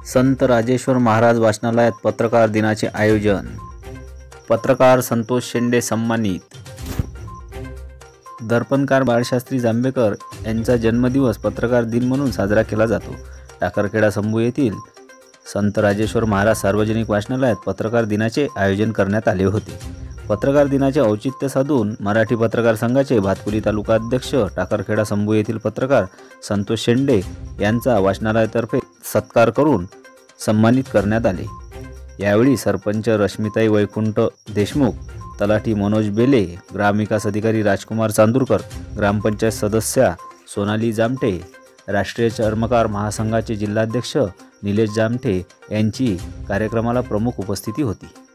संत राजेश्वर महाराज वाचनालयात पत्रकार दिनाचे आयोजन। पत्रकार संतोष शेंडे सन्मानित। दर्पणकार बाळशास्त्री जांभेकर यांचा जन्मदिवस पत्रकार दिन म्हणून साजरा केला जातो। टाकरखेडा संभू येथील संत राजेश्वर महाराज सार्वजनिक वाचनालयात पत्रकार दिनाचे आयोजन करण्यात आले होते। पत्रकार दिनाचे औचित्य साधून मराठी पत्रकार संघाचे भातकुली तालुका अध्यक्ष टाकरखेडा संभू येथील पत्रकार संतोष शेंडे यांचा वाचनालयातर्फे सत्कार करून सन्मानित करण्यात आले। यावेळी सरपंच रश्मिताई वैकुंठ देशमुख, तलाठी मनोज बेले, ग्रामविकास अधिकारी राजकुमार चांदूरकर, ग्रामपंचायत सदस्या सोनाली जामटे, राष्ट्रीय चर्मकार महासंघाचे जिल्हाध्यक्ष निलेश जामटे यांची कार्यक्रमाला प्रमुख उपस्थिती होती।